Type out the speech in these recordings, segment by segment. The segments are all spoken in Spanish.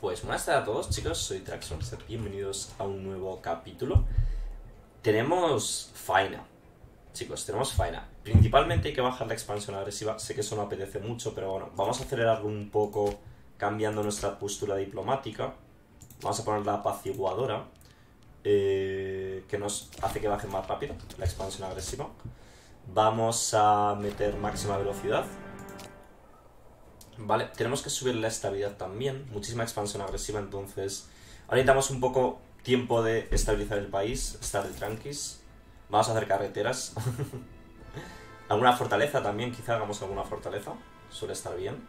Pues buenas tardes a todos, chicos, soy Traxxon, bienvenidos a un nuevo capítulo. Tenemos faena, chicos, tenemos faena. Principalmente hay que bajar la expansión agresiva, sé que eso no apetece mucho, pero bueno, vamos a acelerarlo un poco cambiando nuestra postura diplomática. Vamos a poner la apaciguadora, que nos hace que baje más rápido la expansión agresiva. Vamos a meter máxima velocidad. Vale, tenemos que subir la estabilidad también. Muchísima expansión agresiva, entonces ahora necesitamos un poco tiempo de estabilizar el país, estar de tranquis. Vamos a hacer carreteras. Alguna fortaleza también, quizá hagamos alguna fortaleza. Suele estar bien.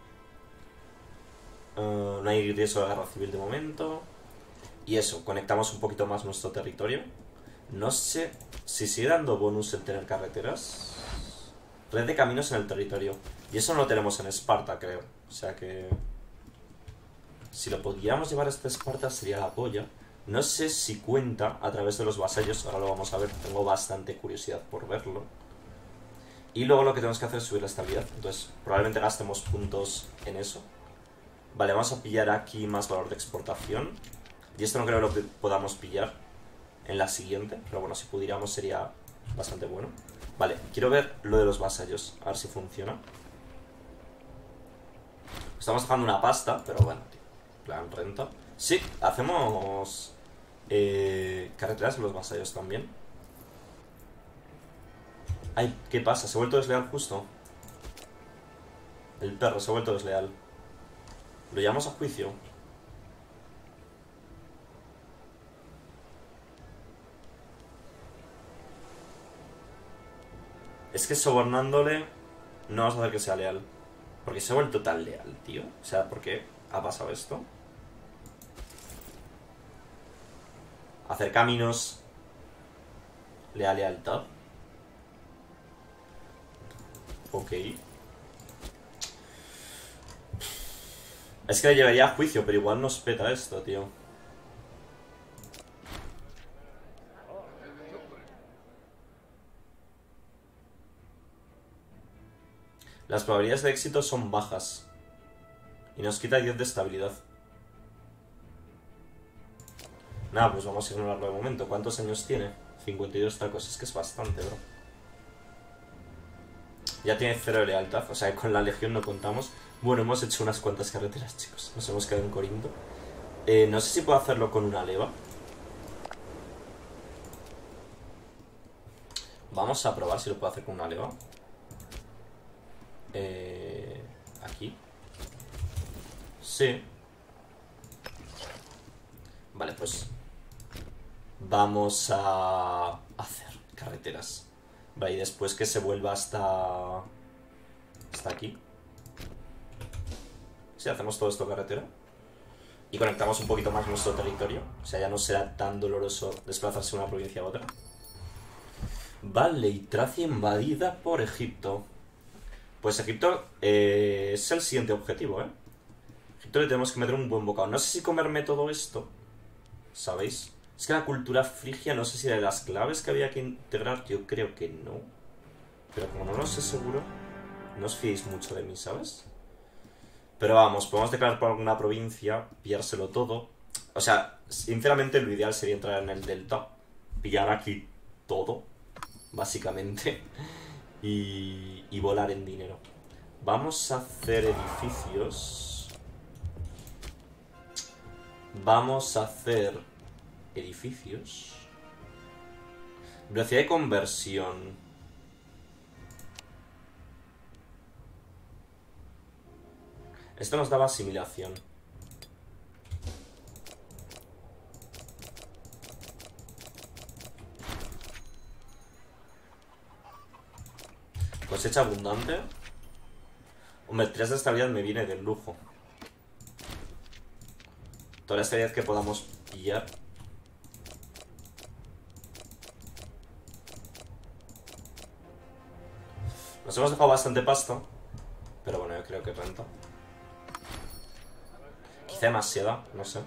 No hay riesgo de guerra civil de momento. Y eso, conectamos un poquito más nuestro territorio. No sé si sigue dando bonus el tener carreteras. Red de caminos en el territorio. Y eso no lo tenemos en Esparta, creo. O sea que... si lo pudiéramos llevar hasta Esparta sería la polla. No sé si cuenta a través de los vasallos. Ahora lo vamos a ver. Tengo bastante curiosidad por verlo. Y luego lo que tenemos que hacer es subir la estabilidad. Entonces probablemente gastemos puntos en eso. Vale, vamos a pillar aquí más valor de exportación. Y esto no creo que lo podamos pillar en la siguiente. Pero bueno, si pudiéramos sería bastante bueno. Vale, quiero ver lo de los vasallos. A ver si funciona. Estamos dejando una pasta, pero bueno, tío. Plan renta. Sí, hacemos carreteras en los vasallos también. Ay, ¿qué pasa? ¿Se ha vuelto desleal justo? El perro se ha vuelto desleal. ¿Lo llevamos a juicio? Es que sobornándole no vamos a hacer que sea leal. Porque se ha vuelto tan leal, tío. O sea, ¿por qué ha pasado esto? Hacer caminos. Lealtad. Ok. Es que le llevaría a juicio, pero igual nos peta esto, tío. Las probabilidades de éxito son bajas. Y nos quita 10 de estabilidad. Nada, pues vamos a ignorarlo de momento. ¿Cuántos años tiene? 52 tacos. Es que es bastante, bro. Ya tiene 0 de lealtad. O sea, con la legión no contamos. Bueno, hemos hecho unas cuantas carreteras, chicos. Nos hemos quedado en Corinto. No sé si puedo hacerlo con una leva. Vamos a probar si lo puedo hacer con una leva. Aquí. Sí. Vale, pues vamos a hacer carreteras. Vale, y después que se vuelva hasta aquí. Sí, hacemos todo esto carretera. Y conectamos un poquito más nuestro territorio. O sea, ya no será tan doloroso desplazarse de una provincia a otra. Vale, y Tracia invadida por Egipto. Pues Egipto es el siguiente objetivo, ¿eh? Egipto le tenemos que meter un buen bocado. No sé si comerme todo esto, ¿sabéis? Es que la cultura frigia, no sé si era de las claves que había que integrar. Yo creo que no. Pero como no lo sé seguro, no os fiéis mucho de mí, ¿sabes? Pero vamos, podemos declarar por alguna provincia, pillárselo todo. O sea, sinceramente lo ideal sería entrar en el delta, pillar aquí todo, básicamente, y volar en dinero. Vamos a hacer edificios. Vamos a hacer edificios. Velocidad de conversión. Esto nos daba asimilación. Cosecha abundante. Hombre, 3 de estabilidad me viene del lujo. Toda la estabilidad que podamos pillar. Nos hemos dejado bastante pasta. Pero bueno, yo creo que renta. Quizá demasiada, no sé.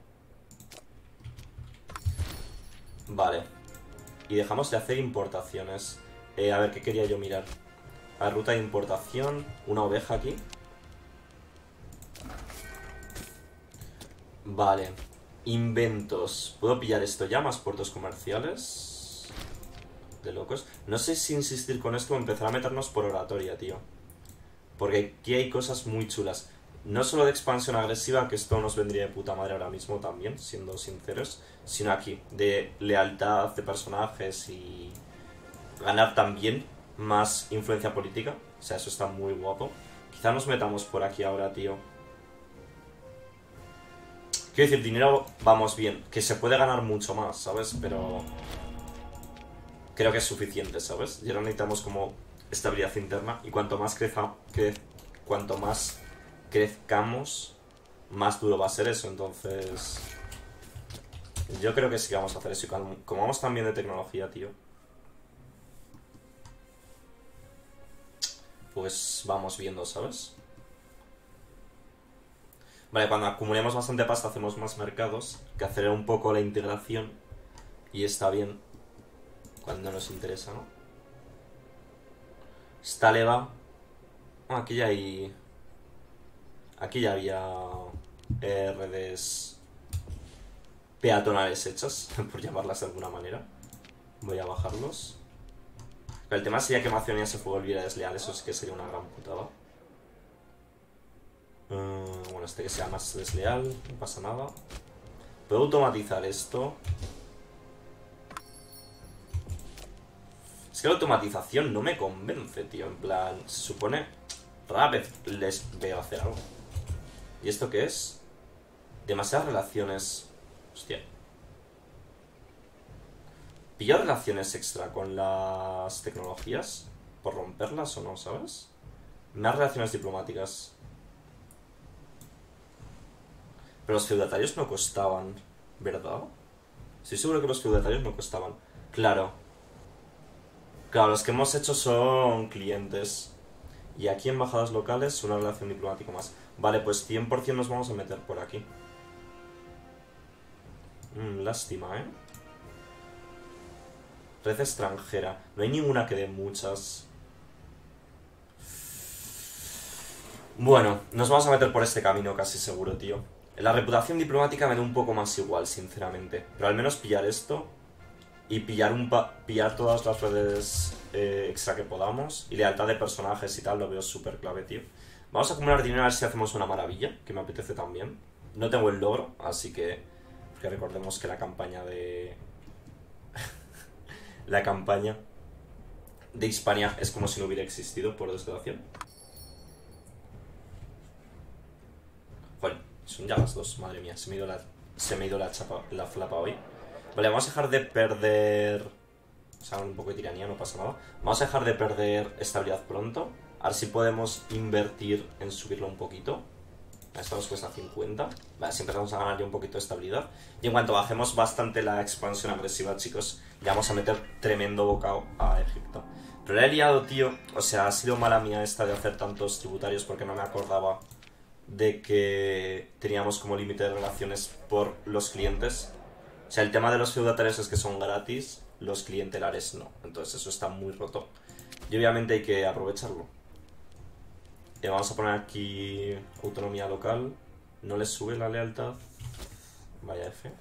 Vale. Y dejamos de hacer importaciones. A ver, ¿qué quería yo mirar? La ruta de importación. Una oveja aquí. Vale. Inventos. ¿Puedo pillar esto ya? Más puertos comerciales. De locos. No sé si insistir con esto o empezar a meternos por oratoria, tío. Porque aquí hay cosas muy chulas. No solo de expansión agresiva, que esto nos vendría de puta madre ahora mismo también, siendo sinceros, sino aquí, de lealtad de personajes y ganar también más influencia política. O sea, eso está muy guapo. Quizá nos metamos por aquí ahora, tío. Quiero decir, dinero vamos bien, que se puede ganar mucho más, ¿sabes? Pero creo que es suficiente, ¿sabes? Y ahora necesitamos como estabilidad interna y cuanto más cuanto más crezcamos, más duro va a ser eso. Entonces yo creo que sí que vamos a hacer eso. Y como vamos tan bien de tecnología, tío, pues vamos viendo, ¿sabes? Vale, cuando acumulemos bastante pasta hacemos más mercados, que acelera un poco la integración y está bien cuando nos interesa, ¿no? Esta leva... aquí ya hay... aquí ya había redes peatonales hechas, por llamarlas de alguna manera. Voy a bajarlos. Pero el tema sería que Macedonia se volviera desleal, eso sí que sería una gran putada. Bueno, este que sea más desleal, no pasa nada. Puedo automatizar esto. Es que la automatización no me convence, tío. En plan, se supone... rara vez les veo hacer algo. ¿Y esto qué es? Demasiadas relaciones... hostia. ¿Pillo relaciones extra con las tecnologías? ¿Por romperlas o no, sabes? Más relaciones diplomáticas. Pero los feudatarios no costaban, ¿verdad? Estoy seguro que los feudatarios no costaban. Claro. Claro, los que hemos hecho son clientes. Y aquí embajadas locales, una relación diplomática más. Vale, pues 100% nos vamos a meter por aquí. Lástima, ¿eh? Red extranjera. No hay ninguna que dé muchas. Bueno, nos vamos a meter por este camino casi seguro, tío. La reputación diplomática me da un poco más igual, sinceramente. Pero al menos pillar esto y pillar todas las redes extra que podamos. Y lealtad de personajes y tal, lo veo súper clave, tío. Vamos a acumular dinero a ver si hacemos una maravilla, que me apetece también. No tengo el logro, así que... porque recordemos que la campaña de... la campaña de Hispania es como si no hubiera existido, por desgracia. Joder, son ya las 2, madre mía, se me ha ido la flapa hoy. Vale, vamos a dejar de perder... o sea, un poco de tiranía, no pasa nada. Vamos a dejar de perder estabilidad pronto. A ver si podemos invertir en subirlo un poquito. Esto nos cuesta 50. Vale, si empezamos a ganar ya un poquito de estabilidad. Y en cuanto bajemos bastante la expansión agresiva, chicos, ya vamos a meter tremendo bocado a Egipto. Pero la he liado, tío. O sea, ha sido mala mía esta de hacer tantos tributarios porque no me acordaba de que teníamos como límite de relaciones por los clientes. O sea, el tema de los feudatarios es que son gratis, los clientelares no. Entonces eso está muy roto. Y obviamente hay que aprovecharlo. Vamos a poner aquí autonomía local. No les sube la lealtad. Vaya F.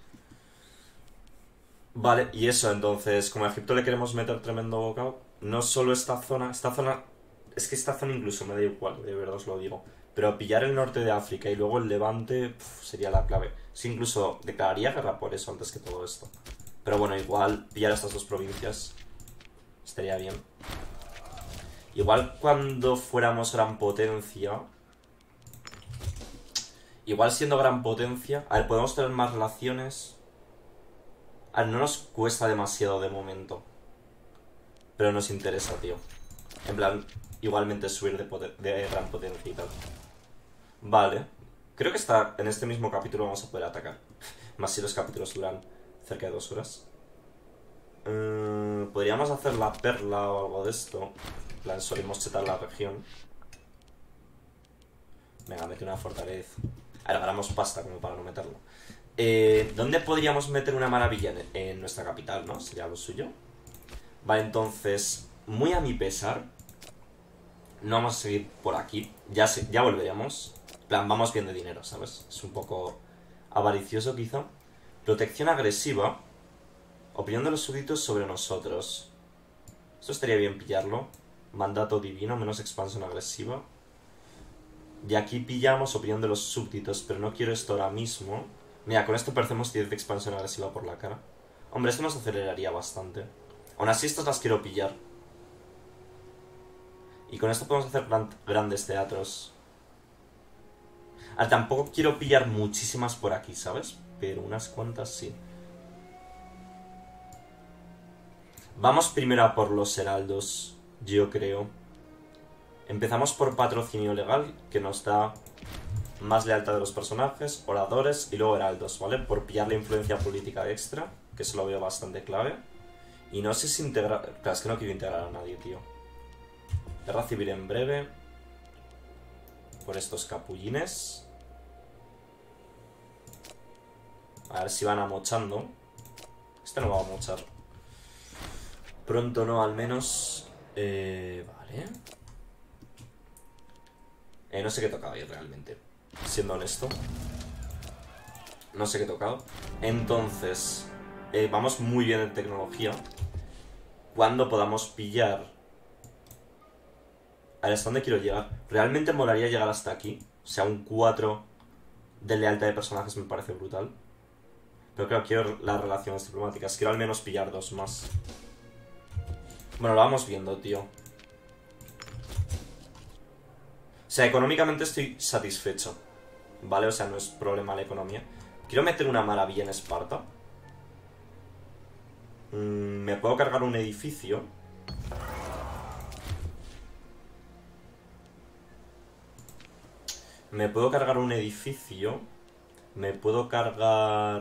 Vale, y eso, entonces, como a Egipto le queremos meter tremendo bocado, no solo esta zona... es que esta zona incluso me da igual, de verdad os lo digo. Pero pillar el norte de África y luego el Levante sería la clave. Sí, incluso declararía guerra por eso antes que todo esto. Pero bueno, igual pillar estas dos provincias estaría bien. Igual cuando fuéramos gran potencia... igual siendo gran potencia... a ver, podemos tener más relaciones... a ver, no nos cuesta demasiado de momento. Pero nos interesa, tío. En plan, igualmente subir de gran potencia y tal. Vale. Creo que en este mismo capítulo vamos a poder atacar. Más si los capítulos duran cerca de 2 horas. Podríamos hacer la perla o algo de esto. En plan, solimos chetar la región. Venga, mete una fortaleza. A ver, ganamos pasta como para no meterlo. ¿Dónde podríamos meter una maravilla? En nuestra capital, ¿no? Sería lo suyo. Vale, entonces, muy a mi pesar, no vamos a seguir por aquí. Ya volveríamos. En plan, vamos bien de dinero, ¿sabes? Es un poco Avaricioso quizá. Protección agresiva. Opinión de los súbditos sobre nosotros. Esto estaría bien pillarlo. Mandato divino, menos expansión agresiva. De aquí pillamos opinión de los súbditos, pero no quiero esto ahora mismo. Mira, con esto perdemos 10 de expansión agresiva por la cara. Hombre, esto nos aceleraría bastante. Aún así estas las quiero pillar. Y con esto podemos hacer grandes teatros. Tampoco quiero pillar muchísimas por aquí, ¿sabes? Pero unas cuantas sí. Vamos primero a por los heraldos, yo creo. Empezamos por patrocinio legal, que nos da más lealtad de los personajes, oradores y luego heraldos, ¿vale? Por pillar la influencia política extra, que eso lo veo bastante clave. Y no sé si integrar... Claro, es que no quiero integrar a nadie, tío. Guerra civil en breve. Por estos capullines. A ver si van amochando. Este no va a mochar. Pronto no, al menos. Vale. No sé qué tocaba ahí realmente. Siendo honesto. No sé qué he tocado. Entonces, vamos muy bien en tecnología. Cuando podamos pillar... A ver, ¿hasta dónde quiero llegar? Realmente molaría llegar hasta aquí. O sea, un 4 de lealtad de personajes me parece brutal. Pero claro, quiero las relaciones diplomáticas. Quiero al menos pillar 2 más. Bueno, lo vamos viendo, tío. O sea, económicamente estoy satisfecho. ¿Vale? O sea, no es problema la economía. Quiero meter una maravilla en Esparta. Me puedo cargar un edificio. Me puedo cargar un edificio. Me puedo cargar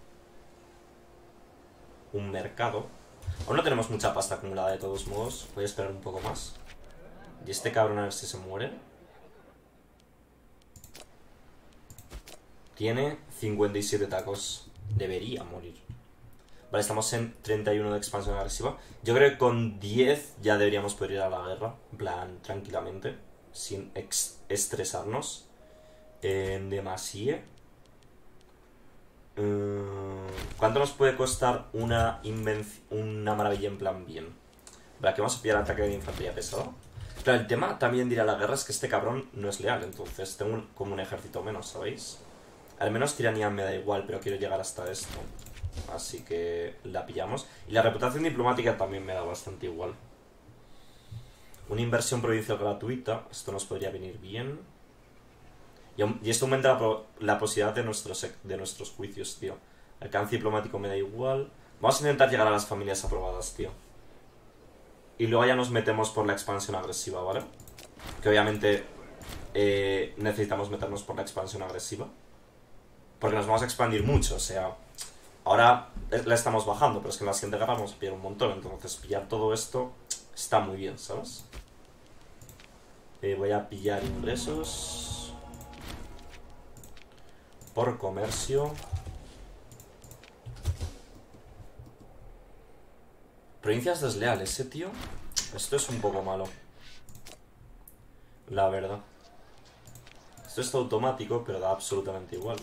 un mercado. Aún no tenemos mucha pasta acumulada de todos modos. Voy a esperar un poco más. Y este cabrón a ver si se muere. Tiene 57 tacos. Debería morir. Vale, estamos en 31 de expansión agresiva. Yo creo que con 10 ya deberíamos poder ir a la guerra. En plan, tranquilamente. Sin estresarnos. En demasía. ¿Cuánto nos puede costar una maravilla en plan bien? Vale, aquí vamos a pillar ataque de infantería pesado. Claro, el tema también de ir a la guerra es que este cabrón no es leal. Entonces tengo como un ejército menos, ¿sabéis? Al menos tiranía me da igual, pero quiero llegar hasta esto. Así que la pillamos. Y la reputación diplomática también me da bastante igual. Una inversión provincial gratuita. Esto nos podría venir bien. Y esto aumenta la posibilidad de nuestros juicios, tío. Alcance diplomático me da igual. Vamos a intentar llegar a las familias aprobadas, tío. Y luego ya nos metemos por la expansión agresiva, ¿vale? Que obviamente necesitamos meternos por la expansión agresiva. Porque nos vamos a expandir mucho, o sea... Ahora la estamos bajando, pero es que en la siguiente guerra vamos a pillar un montón. Entonces pillar todo esto está muy bien, ¿sabes? Voy a pillar ingresos por comercio. Provincias desleales, tío. Esto es un poco malo, la verdad. Esto está automático, pero da absolutamente igual.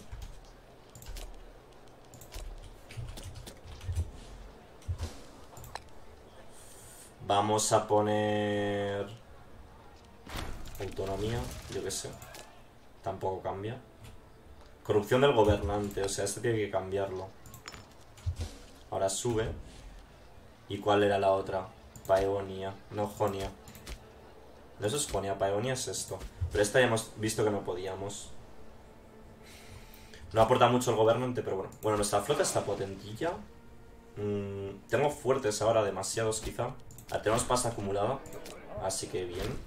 Vamos a poner... autonomía, yo qué sé. Tampoco cambia. Corrupción del gobernante, o sea, este tiene que cambiarlo. Ahora sube. ¿Y cuál era la otra? Paeonia, no Jonia. No, eso es Jonia, Paeonia es esto. Pero esta ya hemos visto que no podíamos. No aporta mucho el gobernante, pero bueno. Bueno, nuestra flota está potentilla. Tengo fuertes ahora, demasiados quizá. Tenemos pasta acumulada, así que bien.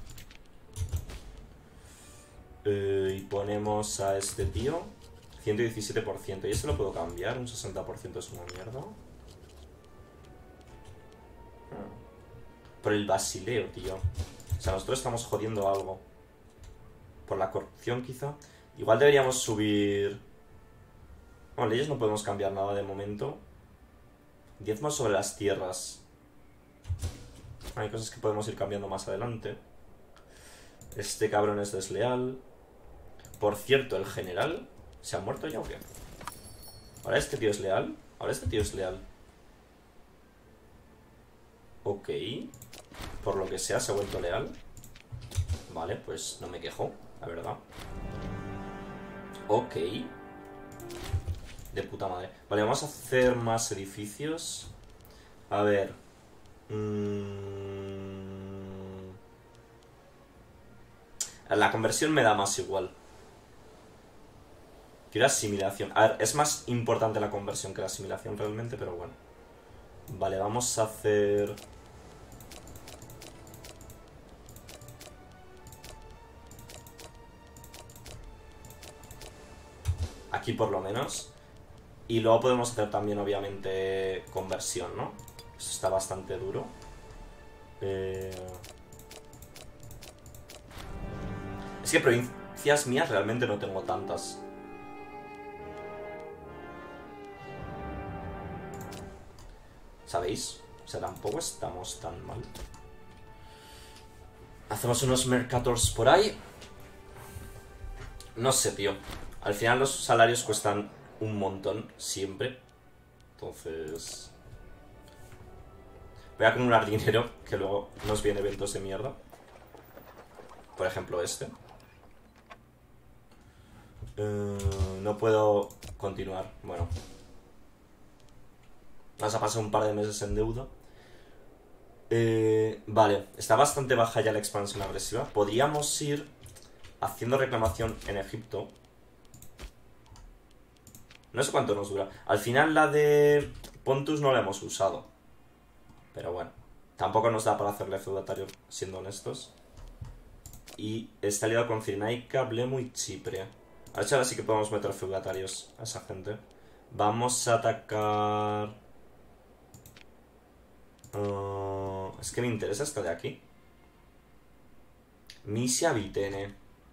Y ponemos a este tío 117%. Y este lo puedo cambiar, un 60% es una mierda. Por el basileo, tío. O sea, nosotros estamos jodiendo algo. Por la corrupción quizá. Igual deberíamos subir... Bueno, leyes no podemos cambiar nada de momento. Diezmos sobre las tierras. Hay cosas que podemos ir cambiando más adelante. Este cabrón es desleal. Por cierto, el general... ¿Se ha muerto ya o qué? Ahora este tío es leal. Ahora este tío es leal. Ok. Por lo que sea, se ha vuelto leal. Vale, pues no me quejo, la verdad. Ok. De puta madre. Vale, vamos a hacer más edificios. A ver. La conversión me da más igual. Quiero asimilación. A ver, es más importante la conversión que la asimilación realmente, pero bueno. Vale, vamos a hacer... Aquí por lo menos. Y luego podemos hacer también, obviamente, conversión, ¿no? Eso está bastante duro. Es que provincias mías realmente no tengo tantas. ¿Sabéis? O sea, tampoco estamos tan mal. Hacemos unos mercators por ahí. No sé, tío. Al final los salarios cuestan un montón, siempre. Entonces... voy a acumular dinero, que luego nos vienen eventos de mierda. Por ejemplo este. No puedo continuar. Bueno. Vamos a pasar un par de meses en deuda. Vale, está bastante baja ya la expansión agresiva. Podríamos ir haciendo reclamación en Egipto. No sé cuánto nos dura. Al final la de Pontus no la hemos usado. Pero bueno, tampoco nos da para hacerle feudatario, siendo honestos. Y está aliado con Cirenaica, Blemu y Chipre. A ver si ahora sí que podemos meter feudatarios a esa gente. Vamos a atacar... es que me interesa esto de aquí. Misia Vitene.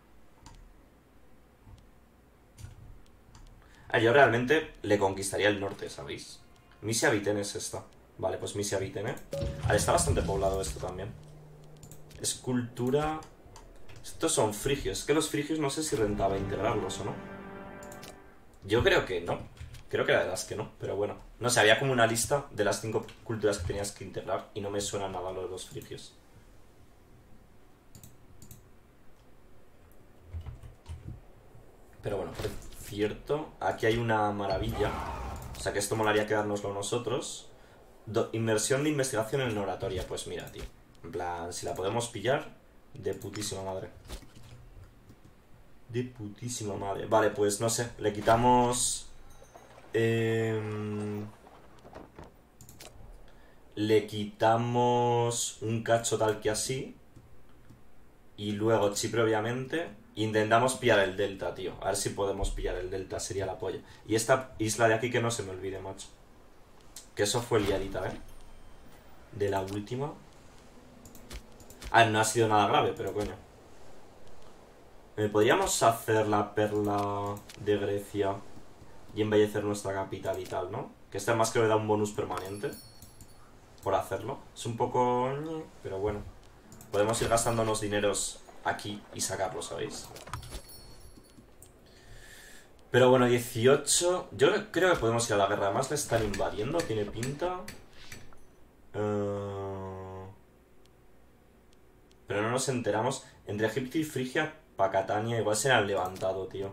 Yo realmente le conquistaría el norte, ¿sabéis? Misia Vitene es esta. Vale, pues Misia Vitene. Está bastante poblado esto también. Escultura... Estos son frigios. Es que los frigios no sé si rentaba integrarlos o no. Yo creo que no. Creo que la verdad es que no, pero bueno. No sé, había como una lista de las 5 culturas que tenías que integrar y no me suena nada lo de los frigios. Pero bueno, por cierto, aquí hay una maravilla. O sea que esto molaría quedárnoslo nosotros. Inversión de investigación en oratoria. Pues mira, tío. En plan, si la podemos pillar, de putísima madre. De putísima madre. Vale, pues no sé, le quitamos... le quitamos un cacho tal que así. Y luego Chipre, obviamente. Intentamos pillar el delta, tío. A ver si podemos pillar el delta, sería la polla. Y esta isla de aquí que no se me olvide, macho. Que eso fue liadita, ¿eh? De la última. No ha sido nada grave, pero coño. Podríamos hacer la perla de Grecia y embellecer nuestra capital y tal, ¿no? Que esta más que le da un bonus permanente por hacerlo. Es un poco... pero bueno. Podemos ir gastándonos dineros aquí y sacarlo, ¿sabéis? Pero bueno, 18... Yo creo que podemos ir a la guerra. Además le están invadiendo, tiene pinta. Pero no nos enteramos. Entre Egipto y Frigia, Pacatania, igual se le han levantado, tío.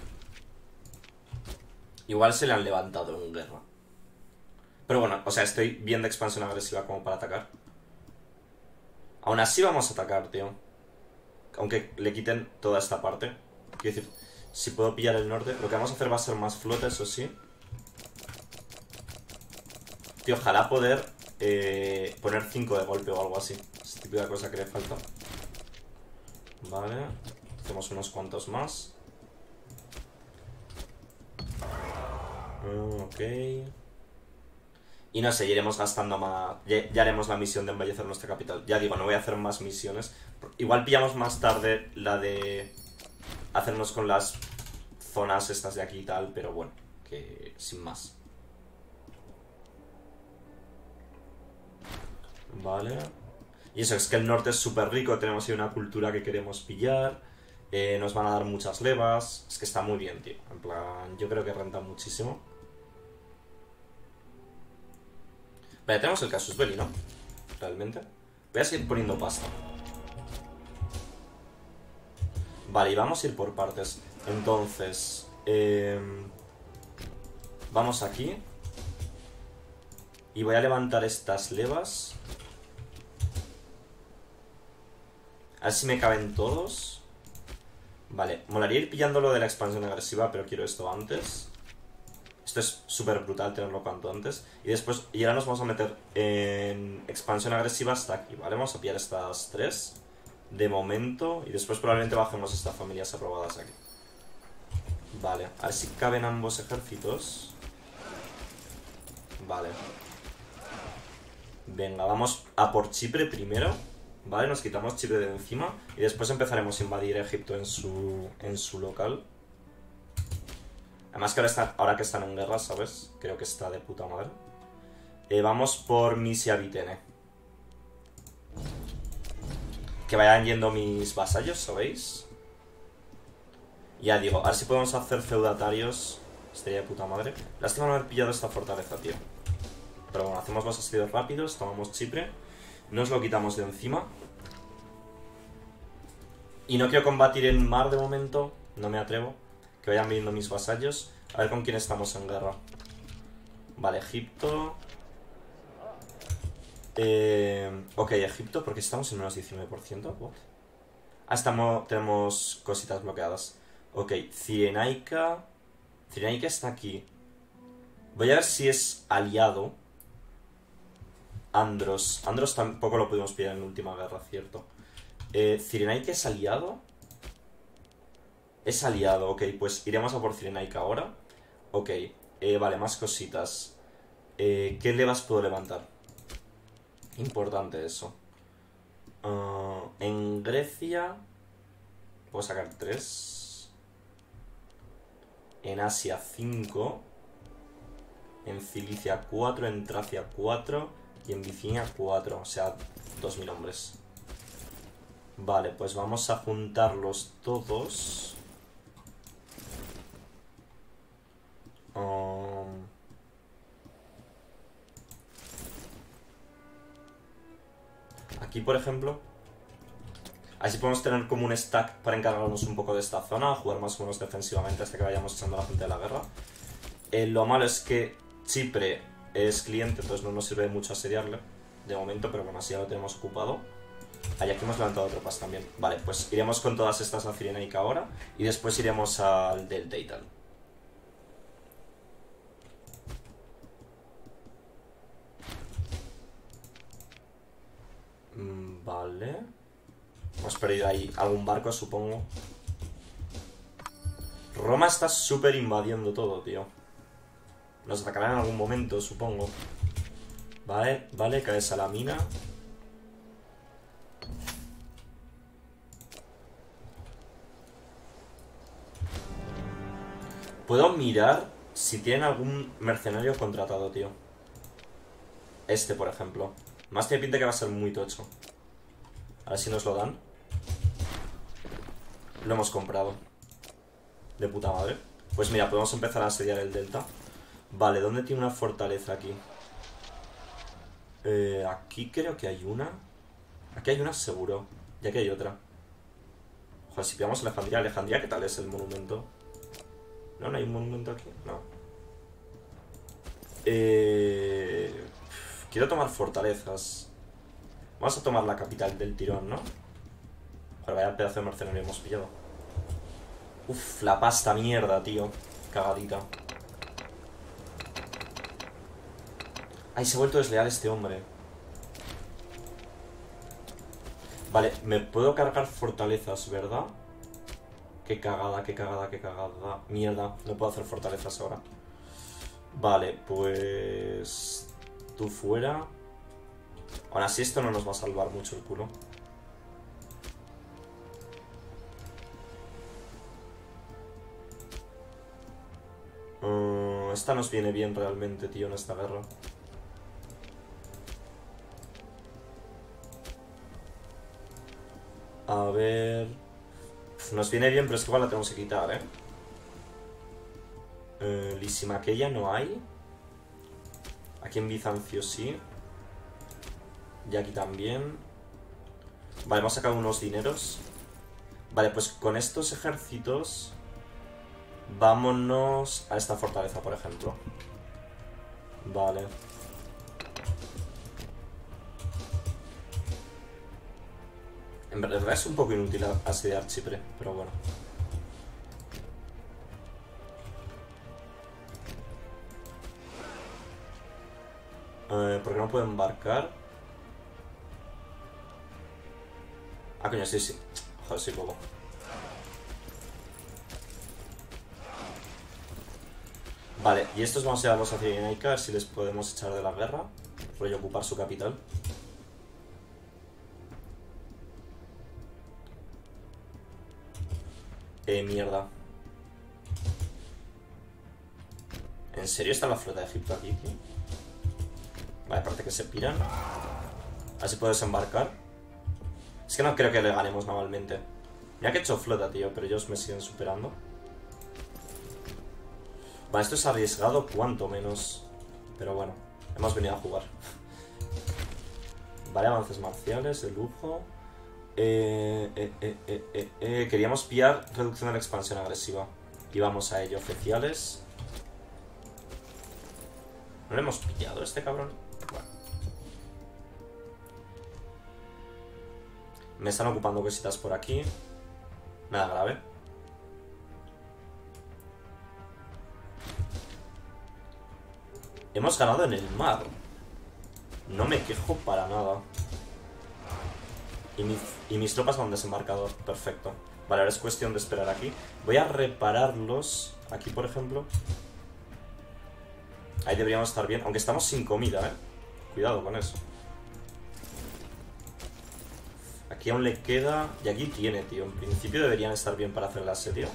Igual se le han levantado en guerra. Pero bueno, o sea, estoy bien de expansión agresiva como para atacar. Aún así vamos a atacar, tío. Aunque le quiten toda esta parte. Quiero decir, si puedo pillar el norte. Lo que vamos a hacer va a ser más flota, eso sí. Tío, ojalá poder poner 5 de golpe o algo así. Es típica cosa que le falta. Vale. Hacemos unos cuantos más. Ok. Y no sé, iremos gastando más. Ya haremos la misión de embellecer nuestra capital. Ya digo, no voy a hacer más misiones. Igual pillamos más tarde la de hacernos con las zonas estas de aquí y tal, pero bueno, que sin más. Vale. Y eso, es que el norte es súper rico, tenemos ahí una cultura que queremos pillar. Nos van a dar muchas levas. Es que está muy bien, tío. En plan, yo creo que renta muchísimo. Vale, tenemos el casus belli, ¿no? Realmente. Voy a seguir poniendo pasta. Vale, y vamos a ir por partes. Entonces, vamos aquí. Y voy a levantar estas levas. A ver si me caben todos. Vale, molaría ir pillando lo de la expansión agresiva, pero quiero esto antes. Esto es súper brutal tenerlo cuanto antes. Y después, y ahora nos vamos a meter en expansión agresiva hasta aquí, ¿vale? Vamos a pillar estas 3 de momento. Y después probablemente bajemos estas familias aprobadas aquí. Vale, a ver si caben ambos ejércitos. Vale. Venga, vamos a por Chipre primero. Vale, nos quitamos Chipre de encima. Y después empezaremos a invadir Egipto en su local. Además que ahora que están en guerra, ¿sabes? Creo que está de puta madre. Vamos por Misia Vitene. Que vayan yendo mis vasallos, ¿sabéis? Ya digo, a ver si podemos hacer feudatarios. Estaría de puta madre. Lástima no haber pillado esta fortaleza, tío. Pero bueno, hacemos los asedios rápidos, tomamos Chipre. Nos lo quitamos de encima. Y no quiero combatir en mar de momento. No me atrevo. Que vayan viendo mis vasallos. A ver con quién estamos en guerra. Vale, Egipto. Ok, Egipto, porque estamos en menos 19%. What? Tenemos cositas bloqueadas. Ok, Cirenaica. Cirenaica está aquí. Voy a ver si es aliado. Andros tampoco lo pudimos pillar en la última guerra, cierto. Cirenaica es aliado. Es aliado, ok, pues iremos a por Cirenaica ahora. Ok, vale, más cositas. ¿Qué levas puedo levantar? Importante eso. En Grecia puedo sacar 3. En Asia 5. En Cilicia 4. En Tracia 4. Y en Bicinia 4. O sea, 2000 hombres. Vale, pues vamos a juntarlos todos. Aquí, por ejemplo, así podemos tener como un stack para encargarnos un poco de esta zona, jugar más o menos defensivamente hasta que vayamos echando a la gente de la guerra. Lo malo es que Chipre es cliente, entonces no nos sirve de mucho asediarle de momento, pero bueno, así ya lo tenemos ocupado. Aquí hemos levantado tropas también. Vale, pues iremos con todas estas a Cirenaica ahora y después iremos al Delta y tal. Vale. Hemos perdido ahí algún barco, supongo. Roma está súper invadiendo todo, tío. Nos atacarán en algún momento, supongo. Vale, vale, cae Salamina. Puedo mirar si tienen algún mercenario contratado, tío. Este, por ejemplo. Más tiene pinta que va a ser muy tocho. A ver si nos lo dan. Lo hemos comprado. De puta madre. Pues mira, podemos empezar a asediar el delta. Vale, ¿dónde tiene una fortaleza aquí? Aquí creo que hay una. Aquí hay una seguro. Y aquí hay otra. Joder, si pillamos Alejandría. Alejandría, ¿qué tal es el monumento? No, no hay un monumento aquí. No. Quiero tomar fortalezas. Vamos a tomar la capital del tirón, ¿no? Joder, vaya pedazo de mercenario hemos pillado. Uf, la pasta mierda, tío. Cagadita. Ay, se ha vuelto desleal este hombre. Vale, me puedo cargar fortalezas, ¿verdad? Qué cagada, qué cagada, qué cagada. Mierda, no puedo hacer fortalezas ahora. Vale, pues... tú fuera. Ahora sí, esto no nos va a salvar mucho el culo. Esta nos viene bien realmente, tío, en esta guerra. A ver... nos viene bien, pero es que igual la tenemos que quitar, Lysimaqueia no hay. Aquí en Bizancio sí. Y aquí también. Vale, hemos sacado unos dineros. Vale, pues con estos ejércitos vámonos a esta fortaleza, por ejemplo. Vale. En verdad es un poco inútil asediar Chipre, pero bueno. ¿Por qué no puedo embarcar? Ah, coño, sí, sí. Joder, sí puedo. Vale, y estos vamos a llevarlos hacia Yenaica, a ver si les podemos echar de la guerra. Rollo ocupar su capital. Mierda. ¿En serio está la flota de Egipto aquí, tío? Vale, parece que se piran. Así puedes embarcar. Es que no creo que le ganemos navalmente. Mira que he hecho flota, tío, pero ellos me siguen superando. Vale, esto es arriesgado, cuanto menos. Pero bueno, hemos venido a jugar. Vale, avances marciales, de lujo. Queríamos pillar reducción de la expansión agresiva. Y vamos a ello, oficiales. ¿No le hemos pillado a este cabrón? Bueno. Me están ocupando cositas por aquí. Nada grave. Hemos ganado en el mar. No me quejo para nada. Y mis tropas han desembarcado. Perfecto. Vale, ahora es cuestión de esperar aquí. Voy a repararlos. Aquí, por ejemplo. Ahí deberíamos estar bien. Aunque estamos sin comida, Cuidado con eso. Aquí aún le queda... Y aquí tiene, tío. En principio deberían estar bien para hacer el asedio.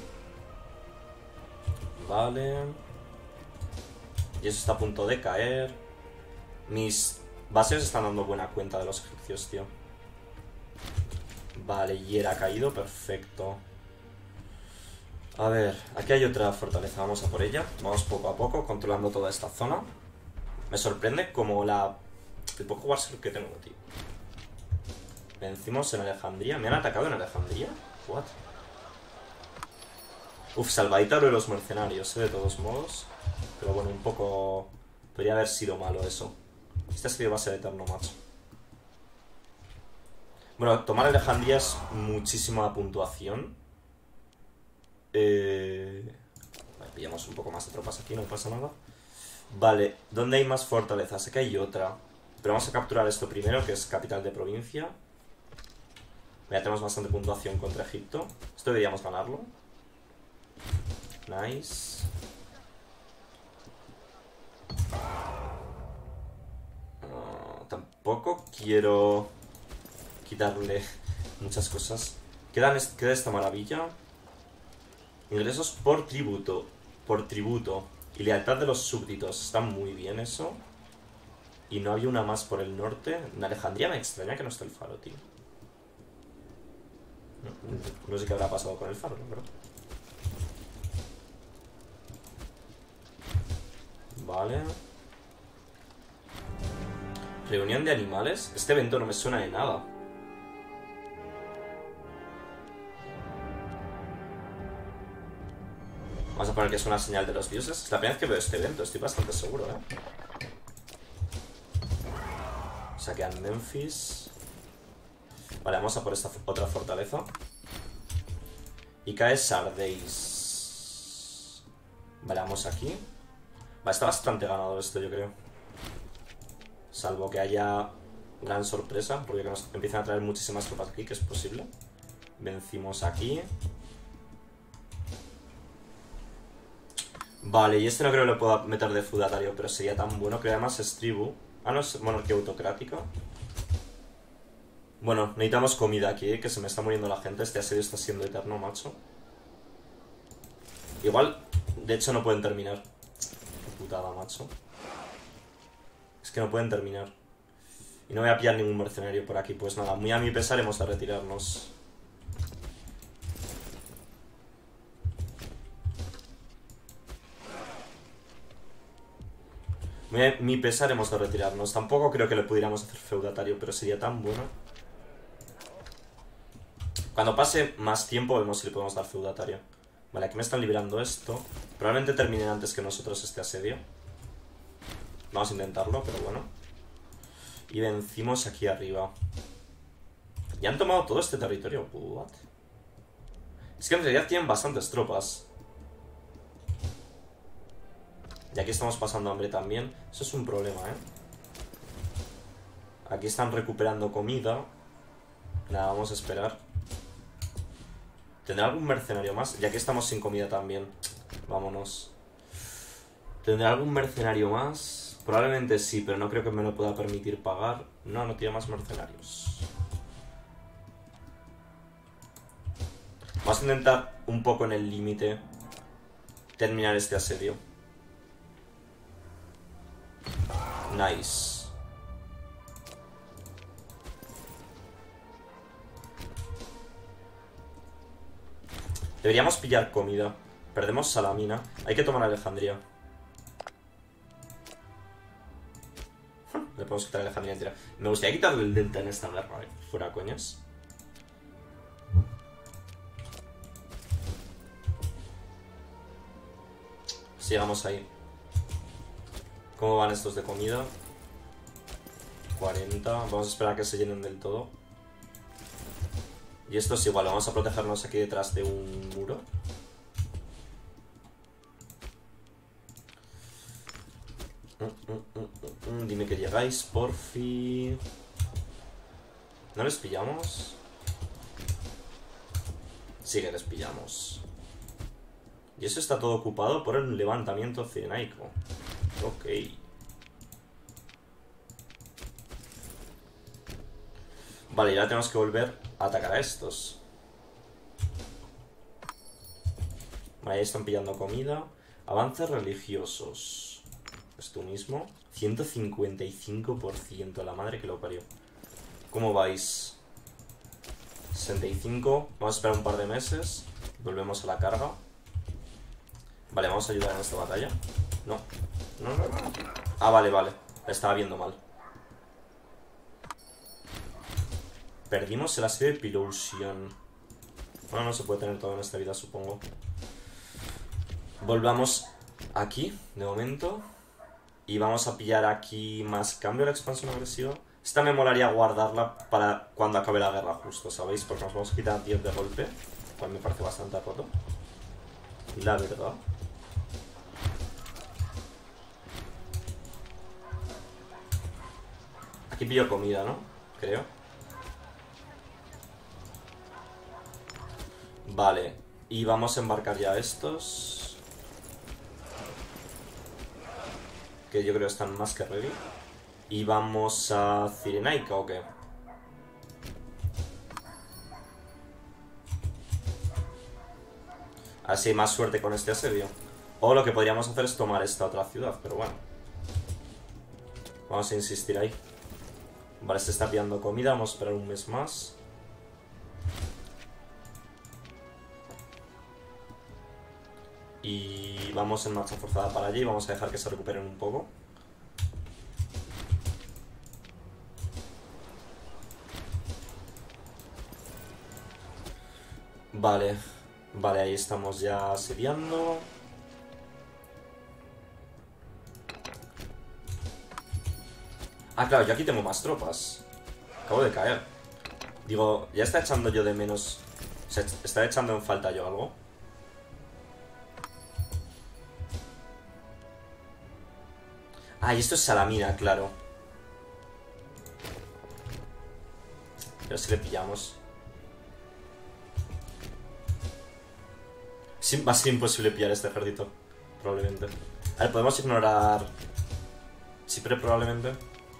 Vale. Y eso está a punto de caer. Mis bases están dando buena cuenta de los egipcios, tío. Vale, y era caído, perfecto. A ver, aquí hay otra fortaleza, vamos a por ella. Vamos poco a poco, controlando toda esta zona. Me sorprende como el poco warship que tengo, tío. Vencimos en Alejandría. ¿Me han atacado en Alejandría? What? Uf, salvadita lo de los mercenarios, de todos modos. Pero bueno, un poco... Podría haber sido malo eso. Este asedio va a ser eterno, macho. Bueno, tomar Alejandría es muchísima puntuación. Vale, pillamos un poco más de tropas aquí, no pasa nada. Vale, ¿dónde hay más fortalezas? Sé que hay otra. Pero vamos a capturar esto primero, que es capital de provincia. Ya tenemos bastante puntuación contra Egipto. Esto deberíamos ganarlo. Nice. Tampoco quiero quitarle muchas cosas. Queda esta maravilla. Ingresos por tributo. Por tributo. Y lealtad de los súbditos. Está muy bien eso. Y no había una más por el norte. En Alejandría me extraña que no esté el faro, tío. No sé qué habrá pasado con el faro, ¿no? Vale. Reunión de animales. Este evento no me suena de nada. Vamos a poner que es una señal de los dioses. Es la primera vez que veo este evento, estoy bastante seguro, Saquean Memphis. Vale, vamos a por esta otra fortaleza. Y cae Sardeis. Vale, vamos aquí. Va, está bastante ganado esto, yo creo. Salvo que haya gran sorpresa, porque nos empiezan a traer muchísimas tropas aquí, que es posible. Vencimos aquí. Vale, y este no creo que lo pueda meter de feudatario, pero sería tan bueno que además es tribu. Ah, no, es monarquía autocrática. Bueno, necesitamos comida aquí, que se me está muriendo la gente. Este asedio está siendo eterno, macho. Igual, de hecho, no pueden terminar. Qué putada, macho. Es que no pueden terminar. Y no voy a pillar ningún mercenario por aquí. Pues nada, muy a mi pesar hemos de retirarnos. Mi pesar hemos de retirarnos. Tampoco creo que le pudiéramos hacer feudatario, pero sería tan bueno. Cuando pase más tiempo vemos si le podemos dar feudatario. Vale, aquí me están liberando esto. Probablemente terminen antes que nosotros este asedio. Vamos a intentarlo, pero bueno. Y vencimos aquí arriba. Y han tomado todo este territorio. What? Es que en realidad tienen bastantes tropas. Y aquí estamos pasando hambre también. Eso es un problema, ¿eh? Aquí están recuperando comida. Nada, vamos a esperar. ¿Tendrá algún mercenario más? Ya que estamos sin comida también. Vámonos. ¿Tendrá algún mercenario más? Probablemente sí, pero no creo que me lo pueda permitir pagar. No, no tiene más mercenarios. Vamos a intentar un poco en el límite terminar este asedio. Nice. Deberíamos pillar comida. Perdemos Salamina. Hay que tomar Alejandría. Le podemos quitar Alejandría entera. Me gustaría quitarle el delta en esta guerra, fuera coñas. Si llegamos ahí. ¿Cómo van estos de comida? 40. Vamos a esperar a que se llenen del todo. Y esto es igual. Vamos a protegernos aquí detrás de un muro. Dime que llegáis, porfi. ¿No les pillamos? Sí que les pillamos. Y eso está todo ocupado por el levantamiento cirenaico. Ok. Vale, ya tenemos que volver a atacar a estos. Vale, ahí están pillando comida. Avances religiosos. Esto mismo. 155%. La madre que lo parió. ¿Cómo vais? 65. Vamos a esperar un par de meses. Volvemos a la carga. Vale, vamos a ayudar en esta batalla. No. No. Ah, vale. La estaba viendo mal. Perdimos el asedio de Pilousion. Bueno, no se puede tener todo en esta vida, supongo. Volvamos aquí, de momento. Y vamos a pillar aquí más cambio de la expansión agresiva. Esta me molaría guardarla para cuando acabe la guerra justo, ¿sabéis? Porque nos vamos a quitar 10 de golpe. Cual me parece bastante roto. La verdad. Aquí pillo comida, ¿no? Creo. Vale. Y vamos a embarcar ya estos. Que yo creo que están más que ready. Y vamos a Cirenaica, ¿o qué? Así más suerte con este asedio. O lo que podríamos hacer es tomar esta otra ciudad, pero bueno. Vamos a insistir ahí. Vale, se está pillando comida, vamos a esperar un mes más. Y vamos en marcha forzada para allí. Vamos a dejar que se recuperen un poco. Vale. Vale, ahí estamos ya asediando. Ah, claro, yo aquí tengo más tropas. Acabo de caer. Digo, ¿ya está echando yo de menos? O sea, ¿está echando en falta yo algo? Ah, y esto es Salamina, claro. Pero si le pillamos. Sí, va a ser imposible pillar este ejército. Probablemente. A ver, podemos ignorar Chipre probablemente.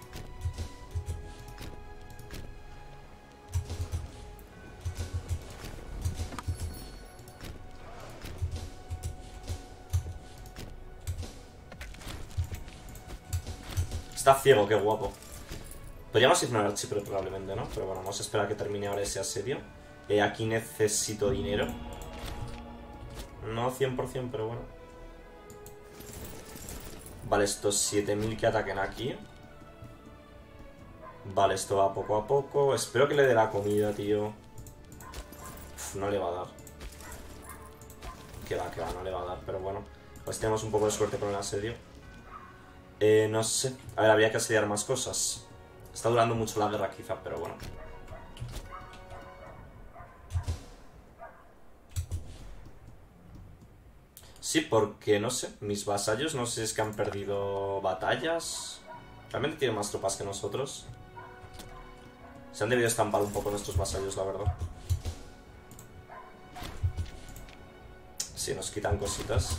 Está ciego, qué guapo. Podríamos ignorar Chipre probablemente, ¿no? Pero bueno, vamos a esperar a que termine ahora ese asedio. Aquí necesito dinero. No 100%, pero bueno. Vale, estos 7000 que ataquen aquí. Vale, esto va poco a poco. Espero que le dé la comida, tío. Uf, no le va a dar. Que va, no le va a dar. Pero bueno, pues tenemos un poco de suerte con el asedio. No sé. A ver, habría que asediar más cosas. Está durando mucho la guerra quizá, pero bueno. Sí, porque no sé, mis vasallos no sé si es que han perdido batallas. Realmente tienen más tropas que nosotros. Se han debido estampar un poco nuestros vasallos, la verdad. Sí, nos quitan cositas.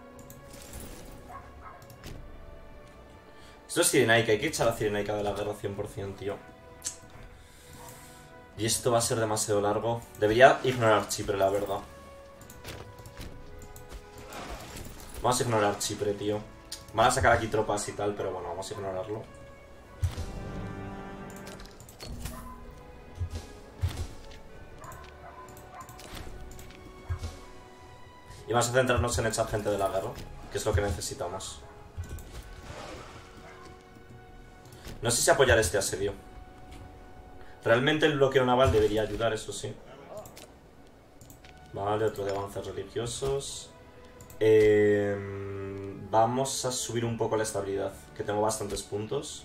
Esto es Cirenaica, hay que echar a Cirenaica de la guerra 100%, tío. Y esto va a ser demasiado largo. Debería ignorar Chipre, la verdad. Vamos a ignorar Chipre, tío. Van a sacar aquí tropas y tal, pero bueno, vamos a ignorarlo. Y vamos a centrarnos en echar gente de la guerra, que es lo que necesitamos. No sé si apoyar este asedio. Realmente el bloqueo naval debería ayudar, eso sí. Vale, otro de avances religiosos. Vamos a subir un poco la estabilidad, que tengo bastantes puntos.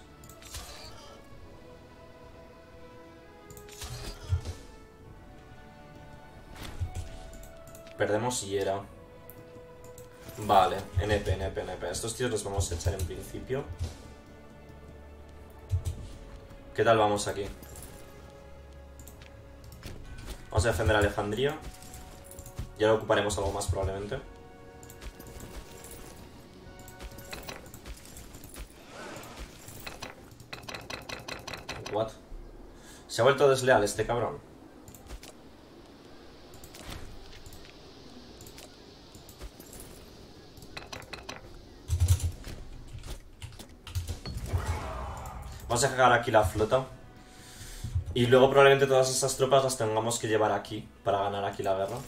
Perdemos hiera. Vale, NP. Estos tíos los vamos a echar en principio. ¿Qué tal vamos aquí? Vamos a defender a Alejandría. Ya lo ocuparemos algo más probablemente. What? Se ha vuelto desleal este cabrón. Vamos a cagar aquí la flota. Y luego probablemente todas esas tropas las tengamos que llevar aquí para ganar aquí la guerra.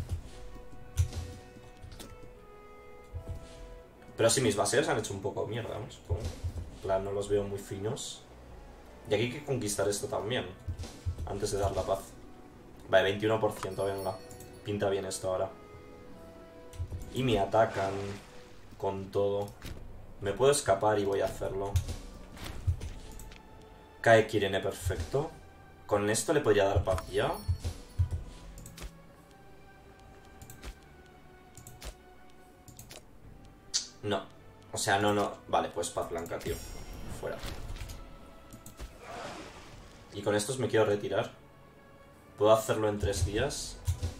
Pero sí, mis bases han hecho un poco mierda, ¿no? Supongo. En plan, no los veo muy finos. Y aquí hay que conquistar esto también, antes de dar la paz. Vale, 21%, venga. Pinta bien esto ahora. Y me atacan con todo. Me puedo escapar y voy a hacerlo. Cae Kirene, perfecto. Con esto le podría dar paz ya. No. O sea, no. Vale, pues paz blanca, tío. Fuera. Y con estos me quiero retirar. Puedo hacerlo en 3 días.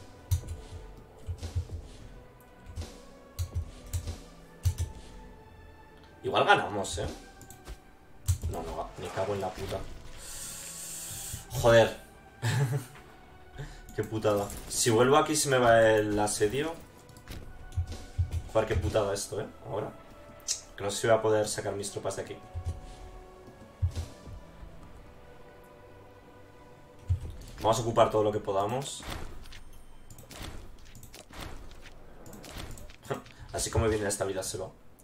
Igual ganamos, ¿eh? No, me cago en la puta. Joder. Qué putada. Si vuelvo aquí se me va el asedio. Joder, qué putada esto, ¿eh? Ahora. Que no sé si voy a poder sacar mis tropas de aquí. Vamos a ocupar todo lo que podamos. Así como viene la estabilidad se va.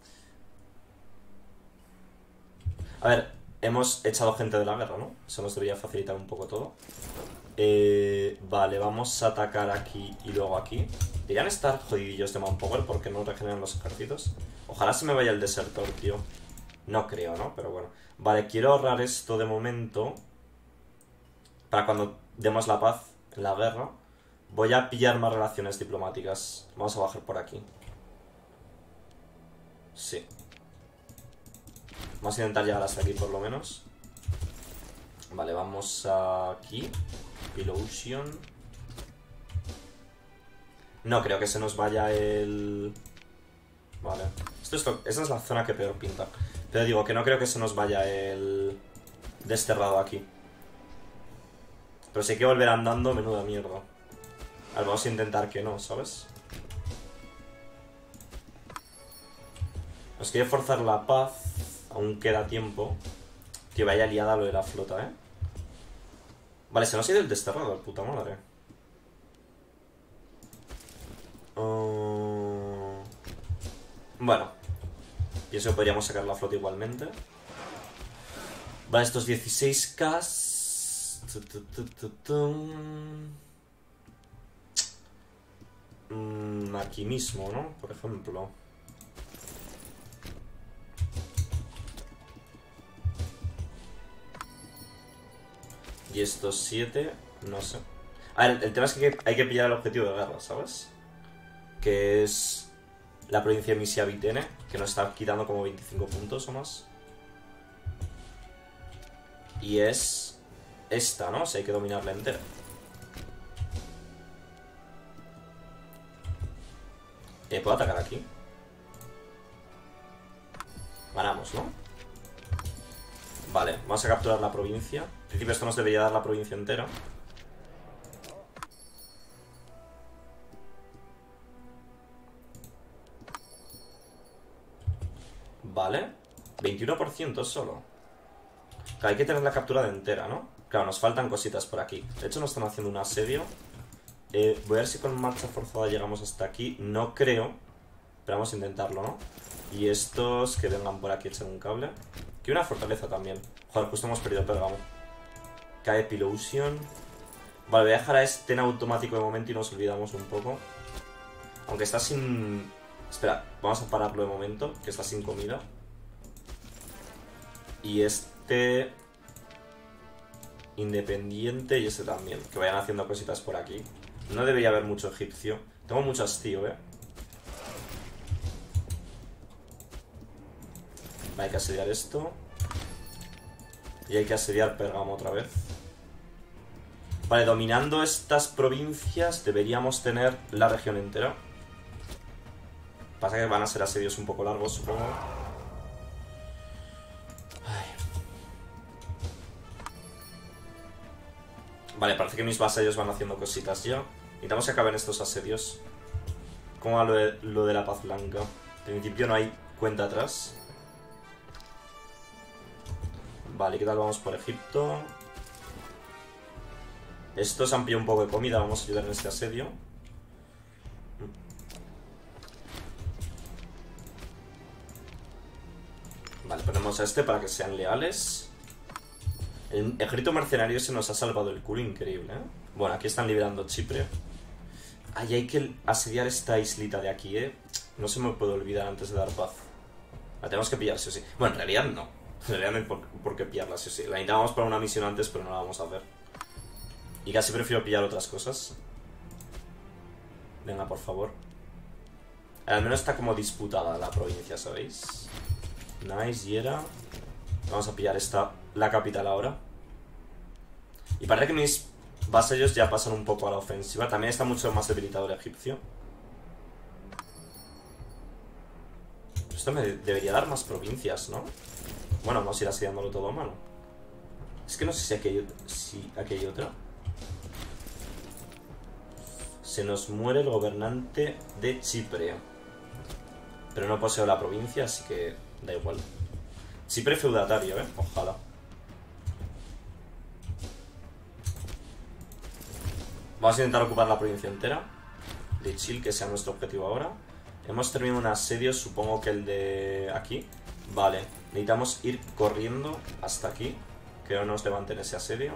A ver, hemos echado gente de la guerra, ¿no? Eso nos debería facilitar un poco todo. Vale, vamos a atacar aquí y luego aquí. Deberían estar jodidillos de manpower porque no regeneran los ejércitos. Ojalá se me vaya el desertor, tío. No creo, ¿no? Pero bueno. Vale, quiero ahorrar esto de momento para cuando demos la paz en la guerra. Voy a pillar más relaciones diplomáticas. Vamos a bajar por aquí. Sí. Vamos a intentar llegar hasta aquí por lo menos. Vale, vamos aquí. Illusion. No creo que se nos vaya el... Vale. Esa es la zona que peor pinta. Pero digo que no creo que se nos vaya el... desterrado aquí. Pero si hay que volver andando, menuda mierda. A ver, vamos a intentar que no, ¿sabes? Nos quiere forzar la paz. Aún queda tiempo. Tío, vaya liada lo de la flota, ¿eh? Vale, se nos ha ido el desterrado, puta madre. Bueno. Pienso que podríamos sacar la flota igualmente. Vale, estos 16k. Aquí mismo, ¿no? Por ejemplo. Y estos 7, no sé. A ver, el tema es que hay que pillar el objetivo de guerra, ¿sabes? Que es la provincia de Misia Vitene, que nos está quitando como 25 puntos o más. Y es esta, ¿no? O sea, hay que dominarla entera. ¿Puedo atacar aquí? Ganamos, ¿no? Vale, vamos a capturar la provincia. En principio esto nos debería dar la provincia entera. Vale, 21% solo. Claro, hay que tener la captura de entera, ¿no? Claro, nos faltan cositas por aquí. De hecho nos están haciendo un asedio. Voy a ver si con marcha forzada llegamos hasta aquí. No creo, pero vamos a intentarlo, ¿no? Y estos que vengan por aquí echan un cable. Aquí una fortaleza también. Joder, justo hemos perdido Pérgamo. Cae Pilousion. Vale, voy a dejar a este en automático de momento y nos olvidamos un poco. Aunque está sin... Espera, vamos a pararlo de momento, que está sin comida. Y este... Independiente y este también. Que vayan haciendo cositas por aquí. No debería haber mucho egipcio. Tengo mucho hastío, Hay que asediar esto. Y hay que asediar Pérgamo otra vez. Vale, dominando estas provincias deberíamos tener la región entera. Pasa que van a ser asedios un poco largos, supongo. Ay. Vale, parece que mis vasallos van haciendo cositas ya. Necesitamos que acaben estos asedios. ¿Cómo va lo de la paz blanca? En principio no hay cuenta atrás. Vale, ¿qué tal vamos por Egipto? Estos han pillado un poco de comida, vamos a ayudar en este asedio. Vale, ponemos a este para que sean leales. El ejército mercenario se nos ha salvado el culo, increíble, Bueno, aquí están liberando Chipre. Ay, hay que asediar esta islita de aquí, No se me puede olvidar antes de dar paz. La tenemos que pillar, sí o sí. Bueno, en realidad no. En realidad no hay por qué pillarla, sí o sí. La necesitábamos para una misión antes, pero no la vamos a hacer. Y casi prefiero pillar otras cosas. Venga, por favor. Al menos está como disputada la provincia, ¿sabéis? Nice, Yera. Vamos a pillar la capital ahora. Y parece que mis vasallos ya pasan un poco a la ofensiva. También está mucho más debilitado el egipcio. Esto me debería dar más provincias, ¿no? Bueno, vamos a ir asediándolo todo a mano. Es que no sé si aquí hay otra. Se nos muere el gobernante de Chipre. Pero no poseo la provincia, así que da igual. Chipre feudatario, ojalá. Vamos a intentar ocupar la provincia entera de Chile, que sea nuestro objetivo ahora. Hemos terminado un asedio, supongo que el de aquí. Vale, necesitamos ir corriendo hasta aquí, que no nos levanten ese asedio.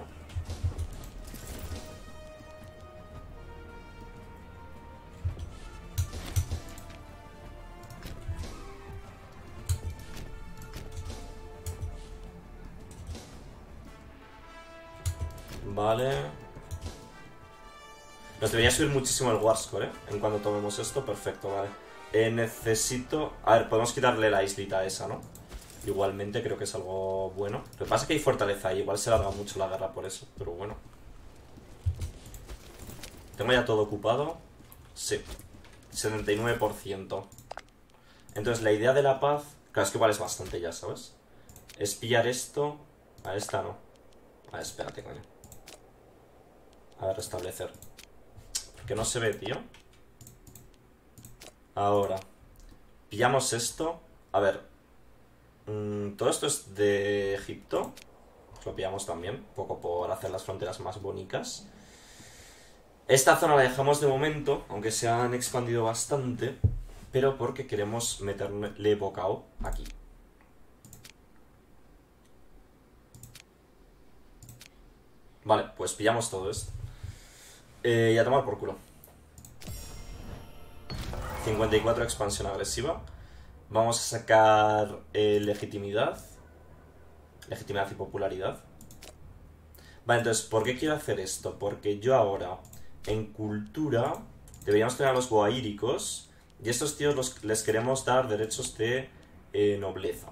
Vale. Nos debería subir muchísimo el War Score, En cuanto tomemos esto, perfecto, vale. Necesito... A ver, podemos quitarle la islita esa, ¿no? Igualmente creo que es algo bueno. Lo que pasa es que hay fortaleza ahí, igual se larga mucho la guerra por eso, pero bueno. ¿Tengo ya todo ocupado? Sí. 79%. Entonces la idea de la paz... Claro, es que igual es bastante ya, ¿sabes? Es pillar esto... A esta no. A ver, espérate, coño. A ver, restablecer. Que no se ve, tío. Ahora. Pillamos esto. A ver. Todo esto es de Egipto. Lo pillamos también. Un poco por hacer las fronteras más bonitas. Esta zona la dejamos de momento. Aunque se han expandido bastante. Pero porque queremos meterle bocao aquí. Vale, pues pillamos todo esto. Y a tomar por culo. 54 expansión agresiva. Vamos a sacar legitimidad. Legitimidad y popularidad. Vale, entonces, ¿por qué quiero hacer esto? Porque yo ahora, en cultura, deberíamos tener a los boaíricos. Y a estos tíos les queremos dar derechos de nobleza.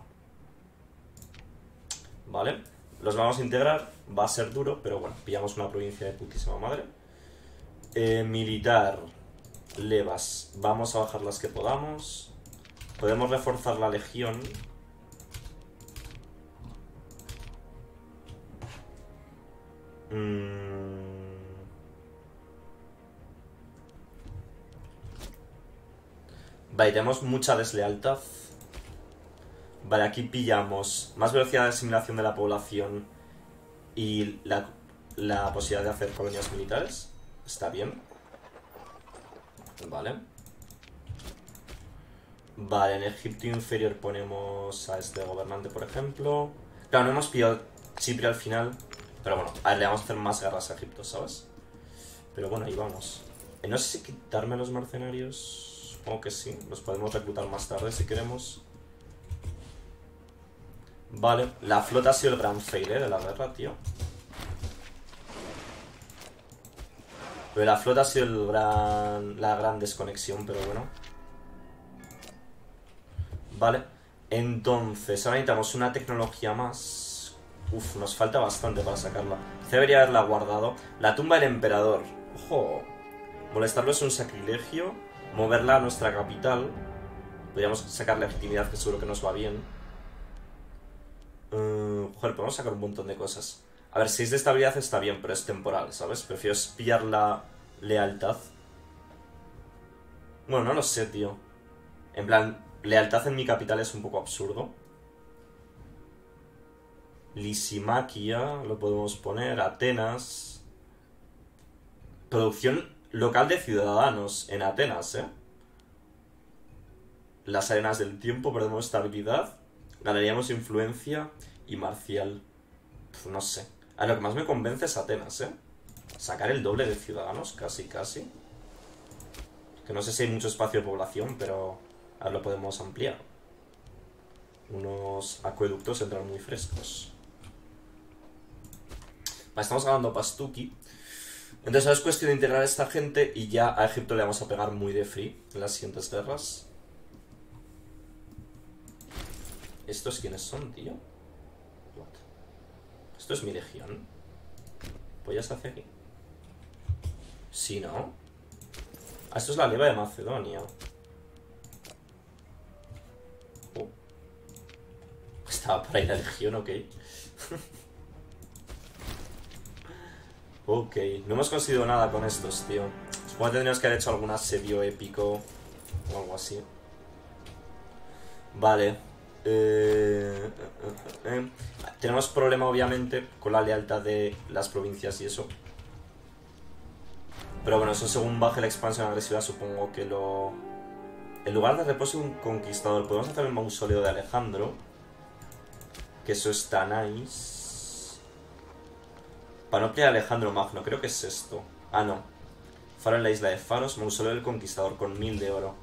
¿Vale? Los vamos a integrar. Va a ser duro, pero bueno, pillamos una provincia de putísima madre. Militar. Levas. Vamos a bajar las que podamos. Podemos reforzar la legión. Vale, tenemos mucha deslealtad. Vale, aquí pillamos más velocidad de asimilación de la población y la posibilidad de hacer colonias militares. Está bien. Vale. Vale, en Egipto inferior ponemos a este gobernante, por ejemplo. Claro, no hemos pillado Chipre al final. Pero bueno, a ver, le vamos a hacer más guerras a Egipto, ¿sabes? Pero bueno, ahí vamos. No sé si quitarme a los mercenarios. Supongo que sí. Los podemos reclutar más tarde si queremos. Vale, la flota ha sido el gran fail, de la guerra, tío. Pero la flota ha sido la gran desconexión, pero bueno. Vale, entonces ahora necesitamos una tecnología más. Uf, nos falta bastante para sacarla. Debería haberla guardado. La tumba del emperador. Ojo. Molestarlo es un sacrilegio. Moverla a nuestra capital. Podríamos sacar legitimidad, que seguro que nos va bien. Joder, podemos sacar un montón de cosas. A ver, 6 de estabilidad está bien, pero es temporal, ¿sabes? Prefiero pillar la lealtad. Bueno, no lo sé, tío. En plan, lealtad en mi capital es un poco absurdo. Lisimaquia, lo podemos poner. Atenas. Producción local de ciudadanos en Atenas, Las arenas del tiempo, perdemos estabilidad. Ganaríamos influencia y marcial. No sé. A lo que más me convence es Atenas, Sacar el doble de ciudadanos, casi, casi. Que no sé si hay mucho espacio de población, pero ahora lo podemos ampliar. Unos acueductos entran muy frescos. Vale, estamos ganando Pastuki. Entonces ahora es cuestión de integrar a esta gente y ya a Egipto le vamos a pegar muy de free en las siguientes guerras. ¿Estos quiénes son, tío? What? ¿Esto es mi legión? Pues ya se hace aquí. Sí, ¿no? Ah, esto es la leva de Macedonia. Estaba por ahí la legión, ok. Ok, no hemos conseguido nada con estos, tío. Supongo que tendríamos que haber hecho algún asedio épico o algo así. Vale. Tenemos problema, obviamente, con la lealtad de las provincias y eso. Pero bueno, eso según baje la expansión agresiva, supongo que lo... En lugar de reposo de un conquistador, podemos hacer el mausoleo de Alejandro. Que eso está nice. Panoplia de Alejandro Magno, creo que es esto. Ah, no. Faro en la isla de Faros, mausoleo del conquistador con 1000 de oro.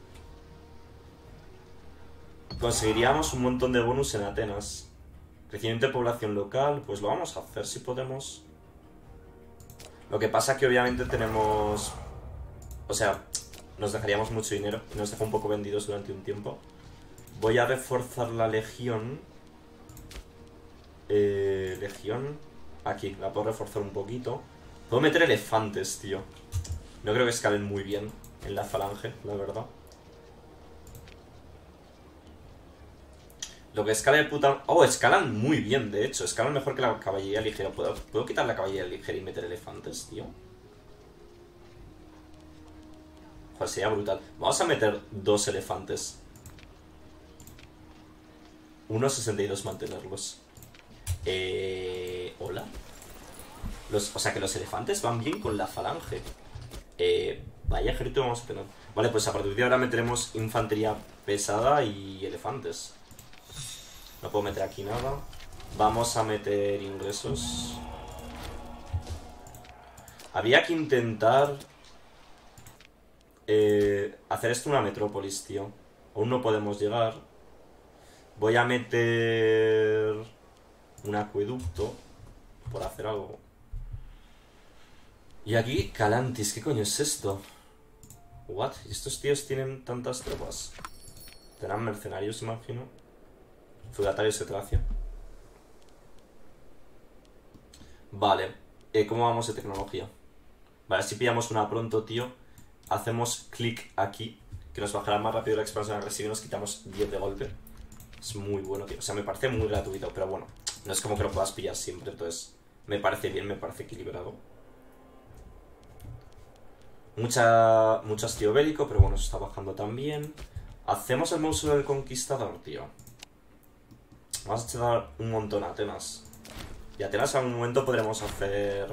Conseguiríamos un montón de bonus en Atenas. Crecimiento de población local, pues lo vamos a hacer si podemos. Lo que pasa que obviamente tenemos... O sea, nos dejaríamos mucho dinero y nos deja un poco vendidos durante un tiempo. Voy a reforzar la legión. Legión. Aquí, la puedo reforzar un poquito. Puedo meter elefantes, tío. No creo que escalen muy bien en la falange, la verdad. Lo que escala de puta... Oh, escalan muy bien, de hecho. Escalan mejor que la caballería ligera. ¿Puedo quitar la caballería ligera y meter elefantes, tío? Joder, sería brutal. Vamos a meter 2 elefantes. 1,62 mantenerlos. Hola. O sea que los elefantes van bien con la falange. Vaya ejército vamos a tener. Vale, pues a partir de ahora meteremos infantería pesada y elefantes. No puedo meter aquí nada. Vamos a meter ingresos. Había que intentar hacer esto una metrópolis, tío. Aún no podemos llegar. Voy a meter un acueducto por hacer algo. Y aquí, Calantis, ¿qué coño es esto? What? ¿Estos tíos tienen tantas tropas? Tendrán mercenarios, imagino. Feudatarios de Tracia. Vale. ¿Cómo vamos de tecnología? Vale, si pillamos una pronto, tío. Hacemos clic aquí, que nos bajará más rápido la expansión agresiva y nos quitamos 10 de golpe. Es muy bueno, tío. O sea, me parece muy gratuito, pero bueno, no es como que lo puedas pillar siempre, entonces me parece bien, me parece equilibrado. Mucho hastío bélico, pero bueno, se está bajando también. Hacemos el mausoleo del conquistador, tío. Vamos a echar un montón a Atenas. Y Atenas en algún momento podremos hacer...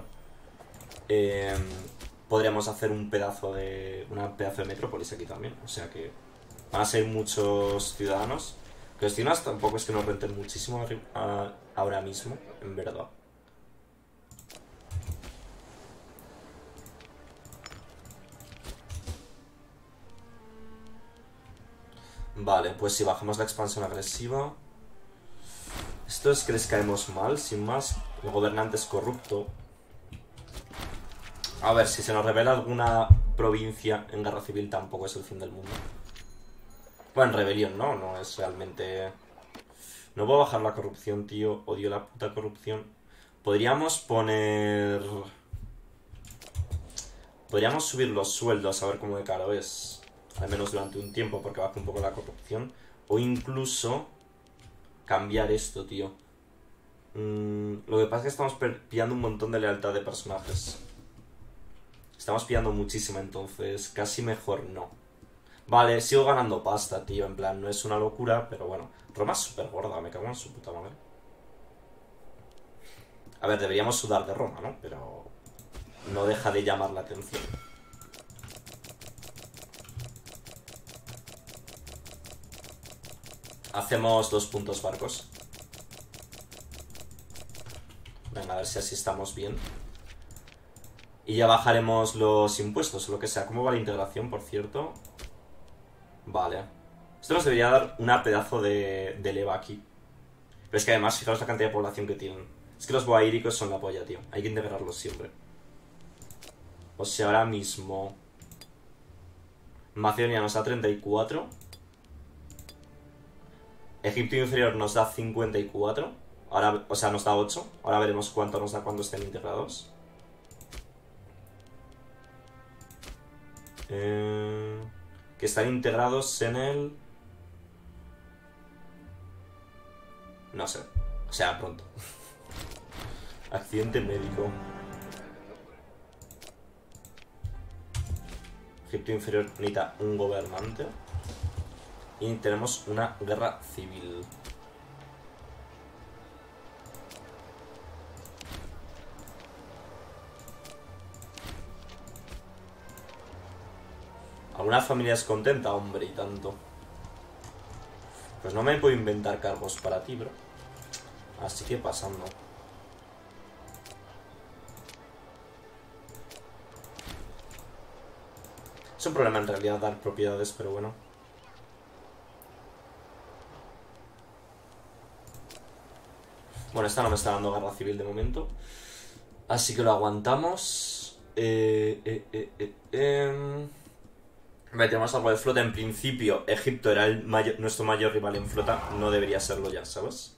podríamos hacer un pedazo de... una pedazo de metrópolis aquí también. O sea que van a ser muchos ciudadanos. Que los ciudadanos tampoco es que nos renten muchísimo ahora mismo, en verdad. Vale, pues si bajamos la expansión agresiva... Esto es que les caemos mal, sin más. El gobernante es corrupto. A ver, si se nos revela alguna provincia en guerra civil tampoco es el fin del mundo. Bueno, en rebelión, ¿no? No es realmente... No puedo bajar la corrupción, tío. Odio la puta corrupción. Podríamos poner... Podríamos subir los sueldos a ver cómo de caro es. Al menos durante un tiempo, porque baja un poco la corrupción. O incluso... cambiar esto, tío. Lo que pasa es que estamos pillando un montón de lealtad de personajes. Estamos pillando muchísima, entonces casi mejor no. Vale, sigo ganando pasta, tío. En plan, no es una locura, pero bueno. Roma es súper gorda, me cago en su puta madre. A ver, deberíamos sudar de Roma, ¿no? Pero no deja de llamar la atención. Hacemos 2 puntos barcos. Venga, a ver si así estamos bien. Y ya bajaremos los impuestos o lo que sea. ¿Cómo va la integración, por cierto? Vale. Esto nos debería dar una pedazo de leva aquí. Pero es que además, fijaros la cantidad de población que tienen. Es que los boaíricos son la polla, tío. Hay que integrarlos siempre. O sea, ahora mismo... Macedonia nos da 34. Egipto inferior nos da 54. Ahora, o sea, nos da 8. Ahora veremos cuánto nos da cuando estén integrados. Que están integrados en el... No sé. O sea, pronto. Accidente médico. Egipto inferior necesita un gobernante. Y tenemos una guerra civil. ¿Alguna familia es contenta? Hombre, y tanto. Pues no me puedo inventar cargos para ti, bro. Así que pasando. Es un problema en realidad dar propiedades, pero bueno. Bueno, esta no me está dando guerra civil de momento. Así que lo aguantamos. Metemos algo de flota. En principio, Egipto era nuestro mayor rival en flota. No debería serlo ya, ¿sabes?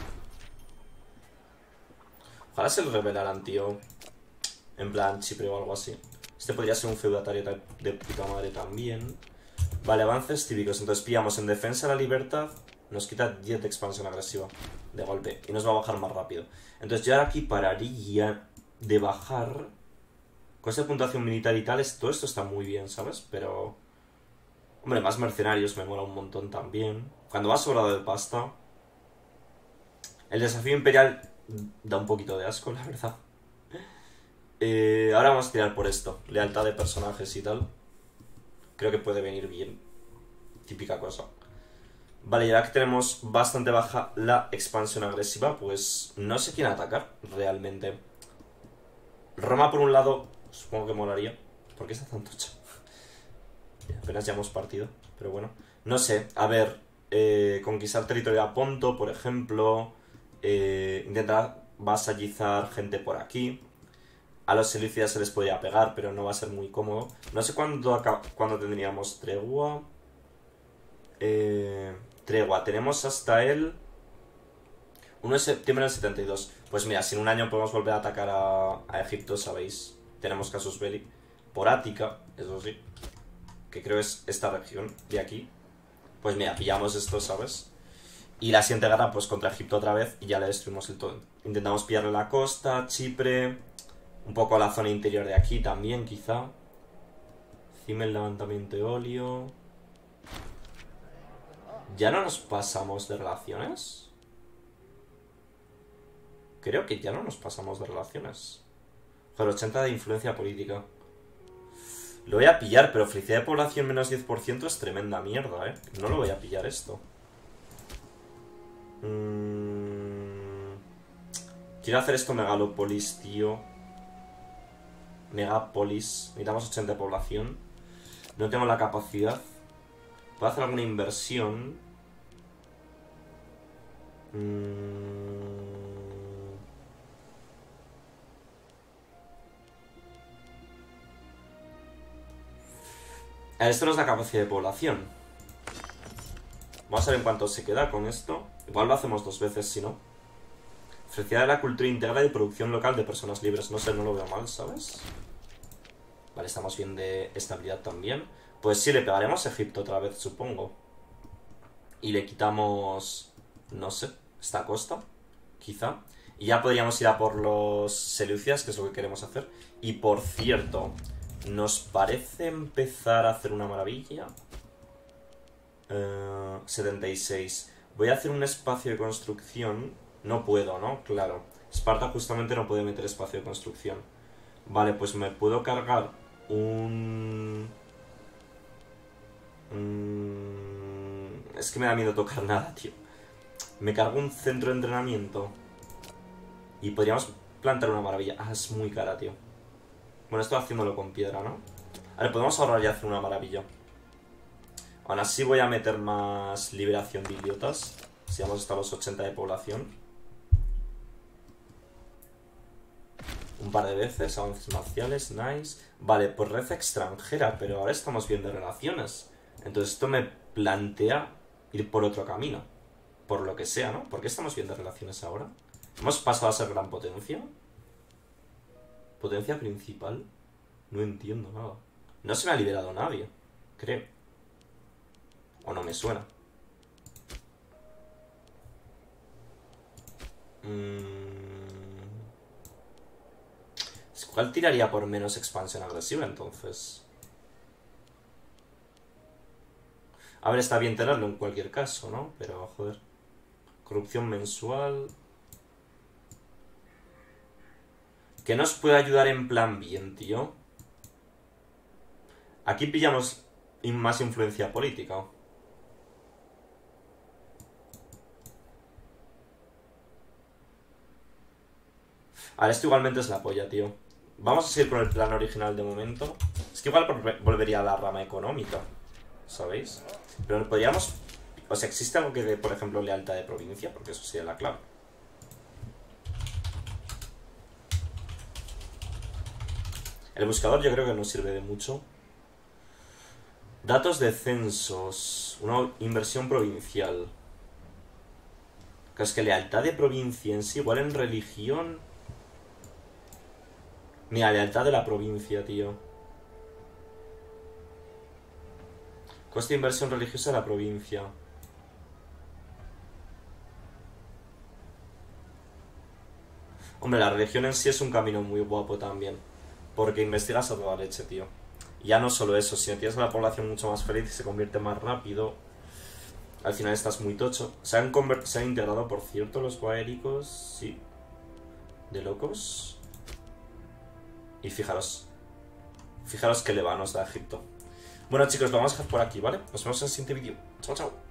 Ojalá se lo revelaran, tío. En plan, Chipre o algo así. Este podría ser un feudatario de puta madre también. Vale, avances cívicos. Entonces pillamos en defensa de la libertad. Nos quita 10 de expansión agresiva de golpe. Y nos va a bajar más rápido. Entonces yo ahora aquí pararía de bajar. Con esta puntuación militar y tal, todo esto está muy bien, ¿sabes? Pero... Hombre, más mercenarios me mola un montón también. Cuando va sobrado de pasta... El desafío imperial da un poquito de asco, la verdad. Ahora vamos a tirar por esto. Lealtad de personajes y tal. Creo que puede venir bien. Típica cosa. Vale, y ahora que tenemos bastante baja la expansión agresiva, pues no sé quién atacar realmente. Roma por un lado Supongo que molaría. ¿Por qué está tan tocha? Apenas ya hemos partido, pero bueno. No sé, a ver, conquistar territorio a Ponto, por ejemplo. Intentar vasallizar gente por aquí. A los Seleucidas se les podría pegar, pero no va a ser muy cómodo. No sé cuándo tendríamos tregua. Tregua, tenemos hasta el 1 de septiembre del 72. Pues mira, si en un año podemos volver a atacar a Egipto, sabéis. Tenemos casus belli. Por Ática, eso sí. Que creo es esta región de aquí. Pues mira, pillamos esto, ¿sabes? Y la siguiente guerra, pues contra Egipto otra vez. Y ya le destruimos el todo. Intentamos pillarle la costa, Chipre. Un poco la zona interior de aquí también, quizá. Encima el levantamiento eolio. ¿Ya no nos pasamos de relaciones? Creo que ya no nos pasamos de relaciones. Joder, 80 de influencia política. Lo voy a pillar, pero felicidad de población menos 10% es tremenda mierda, ¿eh? No lo voy a pillar esto. Quiero hacer esto Megalópolis, tío. Megapolis. Necesitamos 80 de población. No tengo la capacidad. ¿Puedo hacer alguna inversión? Esto no es la capacidad de población. Vamos a ver en cuánto se queda con esto. Igual lo hacemos 2 veces, si no. Felicidad de la cultura íntegra y producción local de personas libres. No sé, no lo veo mal, ¿sabes? Vale, estamos bien de estabilidad también. Pues sí, le pegaremos a Egipto otra vez, supongo. Y le quitamos... no sé, esta costa, quizá. Y ya podríamos ir a por los Seleucidas, que es lo que queremos hacer. Y por cierto, ¿nos parece empezar a hacer una maravilla? 76. Voy a hacer un espacio de construcción. No puedo, ¿no? Claro. Esparta justamente no puede meter espacio de construcción. Vale, pues me puedo cargar es que me da miedo tocar nada, tío. Me cargo un centro de entrenamiento. Y podríamos plantar una maravilla. Ah, es muy cara, tío. Bueno, estoy haciéndolo con piedra, ¿no? A ver, podemos ahorrar y hacer una maravilla. Aún así voy a meter más liberación de idiotas. Si vamos hasta los 80 de población. Un par de veces, avances marciales, nice. Vale, pues red extranjera, pero ahora estamos bien de relaciones. Entonces esto me plantea ir por otro camino. Por lo que sea, ¿no? ¿Por qué estamos bien de relaciones ahora? ¿Hemos pasado a ser gran potencia? ¿Potencia principal? No entiendo nada. No se me ha liberado nadie, creo. O no me suena. ¿Cuál tiraría por menos expansión agresiva entonces? A ver, está bien tenerlo en cualquier caso, ¿no? Pero, joder. Corrupción mensual. ¿Qué nos puede ayudar en plan bien, tío? Aquí pillamos más influencia política. A ver, esto igualmente es la polla, tío. Vamos a seguir con el plan original de momento. Es que igual volvería a la rama económica, ¿sabéis? Pero podríamos... O sea, ¿existe algo que dé, por ejemplo, lealtad de provincia? Porque eso sería la clave. El buscador yo creo que no sirve de mucho. Datos de censos. Una inversión provincial. Es que lealtad de provincia en sí, igual en religión... Mira, lealtad de la provincia, tío. Coste de inversión religiosa de la provincia. Hombre, la religión en sí es un camino muy guapo también. Porque investigas a toda leche, tío. Y ya no solo eso, si tienes a la población mucho más feliz y se convierte más rápido, al final estás muy tocho. Se han integrado, por cierto, los guaéricos, sí. De locos. Y fijaros que le va nos da Egipto. Bueno, chicos, lo vamos a dejar por aquí, ¿vale? Nos vemos en el siguiente vídeo. Chao, chao.